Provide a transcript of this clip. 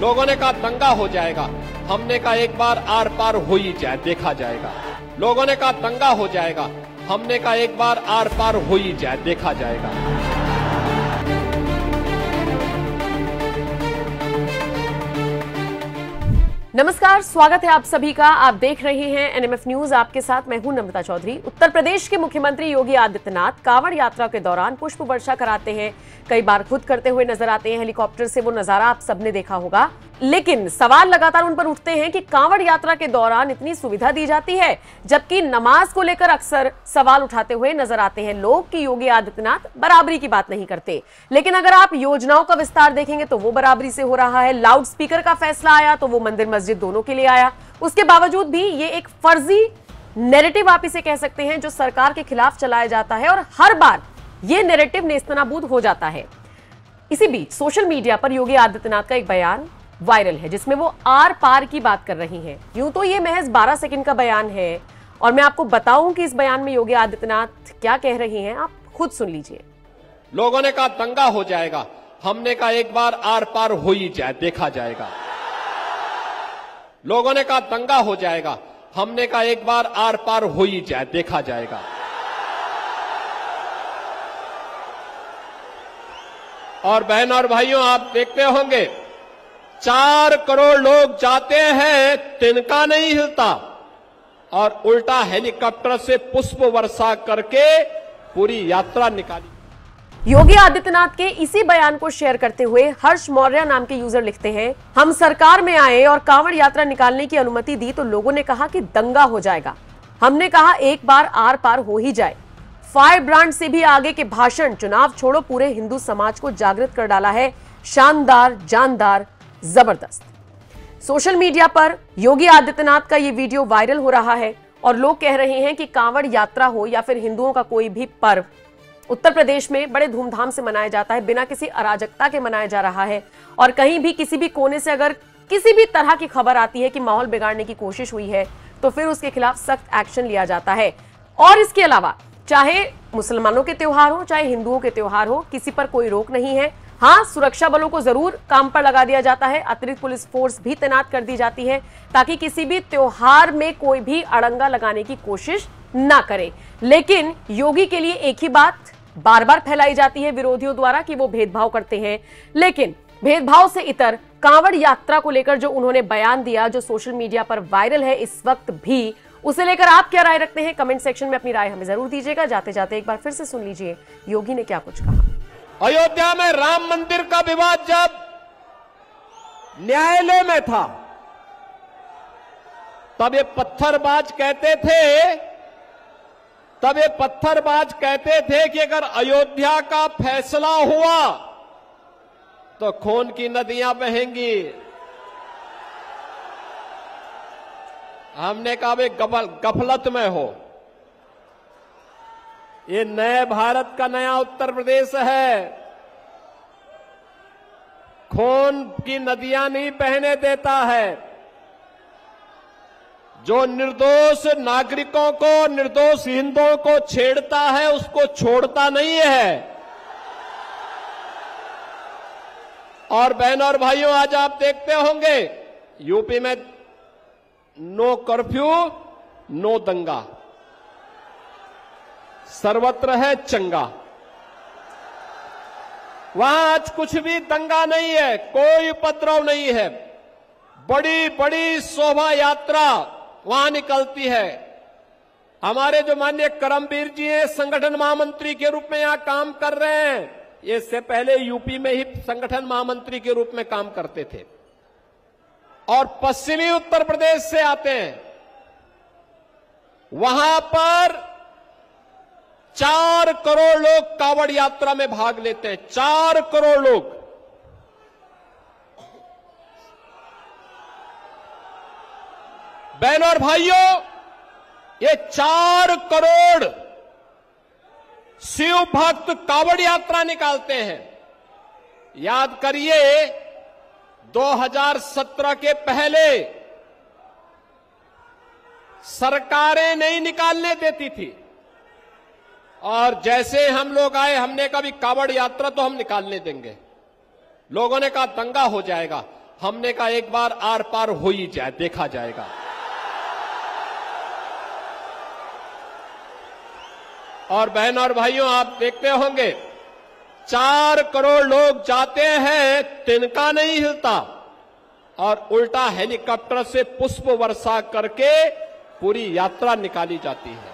लोगों ने कहा दंगा हो जाएगा, हमने कहा एक बार आर पार हो ही जाए, देखा जाएगा। लोगों ने कहा दंगा हो जाएगा, हमने कहा एक बार आर पार हो ही जाए, देखा जाएगा। नमस्कार, स्वागत है आप सभी का। आप देख रहे हैं एनएमएफ न्यूज। आपके साथ मैं हूं नम्रता चौधरी। उत्तर प्रदेश के मुख्यमंत्री योगी आदित्यनाथ कांवड़ यात्रा के दौरान पुष्प वर्षा कराते हैं, कई बार खुद करते हुए नजर आते हैं। हेलीकॉप्टर से वो नजारा आप सबने देखा होगा, लेकिन सवाल लगातार उन पर उठते हैं कि कांवड़ यात्रा के दौरान इतनी सुविधा दी जाती है, जबकि नमाज को लेकर अक्सर सवाल उठाते हुए नजर आते हैं लोग कि योगी आदित्यनाथ बराबरी की बात नहीं करते। लेकिन अगर आप योजनाओं का विस्तार देखेंगे तो वो बराबरी से हो रहा है। लाउड स्पीकर का फैसला आया तो वो मंदिर मस्जिद दोनों के लिए आया। उसके बावजूद भी ये एक फर्जी नैरेटिव आप इसे कह सकते हैं जो सरकार के खिलाफ चलाया जाता है, और हर बार ये नैरेटिव नेस्तनाबूद हो जाता है। इसी बीच सोशल मीडिया पर योगी आदित्यनाथ का एक बयान वायरल है जिसमें वो आर पार की बात कर रही हैं। यूं तो ये महज 12 सेकंड का बयान है, और मैं आपको बताऊं कि इस बयान में योगी आदित्यनाथ क्या कह रही हैं, आप खुद सुन लीजिए। लोगों ने कहा दंगा हो जाएगा, हमने कहा एक बार आर पार हो ही जाए, देखा जाएगा। लोगों ने कहा दंगा हो जाएगा, हमने कहा एक बार आर पार हो ही जाए, देखा जाएगा। और बहन और भाइयों, आप देखते होंगे 4 करोड़ लोग जाते हैं, तिनका नहीं हिलता, और उल्टा हेलीकॉप्टर से पुष्प वर्षा करके पूरी यात्रा निकाली। योगी आदित्यनाथ के इसी बयान को शेयर करते हुए हर्ष मौर्य नाम के यूजर लिखते हैं, हम सरकार में आए और कांवड़ यात्रा निकालने की अनुमति दी तो लोगों ने कहा कि दंगा हो जाएगा। हमने कहा एक बार आर पार हो ही जाए। फायर ब्रांड से भी आगे के भाषण, चुनाव छोड़ो, पूरे हिंदू समाज को जागृत कर डाला है। शानदार, जानदार, जबरदस्त। सोशल मीडिया पर योगी आदित्यनाथ का ये वीडियो वायरल हो रहा है और लोग कह रहे हैं कि कांवड़ यात्रा हो या फिर हिंदुओं का कोई भी पर्व, उत्तर प्रदेश में बड़े धूमधाम से मनाया जाता है, बिना किसी अराजकता के मनाया जा रहा है। और कहीं भी किसी भी कोने से अगर किसी भी तरह की खबर आती है कि माहौल बिगाड़ने की कोशिश हुई है तो फिर उसके खिलाफ सख्त एक्शन लिया जाता है। और इसके अलावा चाहे मुसलमानों के त्योहार हो चाहे हिंदुओं के त्योहार हो, किसी पर कोई रोक नहीं है। हाँ, सुरक्षा बलों को जरूर काम पर लगा दिया जाता है, अतिरिक्त पुलिस फोर्स भी तैनात कर दी जाती है ताकि किसी भी त्योहार में कोई भी अड़ंगा लगाने की कोशिश ना करे। लेकिन योगी के लिए एक ही बात बार बार फैलाई जाती है विरोधियों द्वारा कि वो भेदभाव करते हैं। लेकिन भेदभाव से इतर कांवड़ यात्रा को लेकर जो उन्होंने बयान दिया, जो सोशल मीडिया पर वायरल है इस वक्त भी, उसे लेकर आप क्या राय रखते हैं? कमेंट सेक्शन में अपनी राय हमें जरूर दीजिएगा। जाते जाते एक बार फिर से सुन लीजिए योगी ने क्या कुछ कहा। अयोध्या में राम मंदिर का विवाद जब न्यायालय में था तब ये पत्थरबाज कहते थे कि अगर अयोध्या का फैसला हुआ तो खून की नदियां बहेंगी। हमने कहा वे गफलत में हो, ये नए भारत का नया उत्तर प्रदेश है, खून की नदियां नहीं बहने देता है। जो निर्दोष नागरिकों को, निर्दोष हिंदुओं को छेड़ता है उसको छोड़ता नहीं है। और बहन और भाइयों, आज आप देखते होंगे यूपी में नो कर्फ्यू, नो दंगा, सर्वत्र है चंगा। वहां आज कुछ भी दंगा नहीं है, कोई उपद्रव नहीं है। बड़ी बड़ी शोभा यात्रा वहां निकलती है। हमारे जो माननीय करमवीर जी हैं, संगठन महामंत्री के रूप में यहां काम कर रहे हैं, ये इससे पहले यूपी में ही संगठन महामंत्री के रूप में काम करते थे और पश्चिमी उत्तर प्रदेश से आते हैं। वहां पर 4 करोड़ लोग कांवड़ यात्रा में भाग लेते हैं, 4 करोड़ लोग। बहनों और भाइयों, ये 4 करोड़ शिव भक्त कांवड़ यात्रा निकालते हैं। याद करिए 2017 के पहले सरकारें नहीं निकालने देती थी, और जैसे हम लोग आए हमने कहा भी कांवड़ यात्रा तो हम निकालने देंगे। लोगों ने कहा दंगा हो जाएगा, हमने कहा एक बार आर पार हो ही जाए, देखा जाएगा। और बहन और भाइयों, आप देखते होंगे 4 करोड़ लोग जाते हैं, तिनका नहीं हिलता, और उल्टा हेलीकॉप्टर से पुष्प वर्षा करके पूरी यात्रा निकाली जाती है।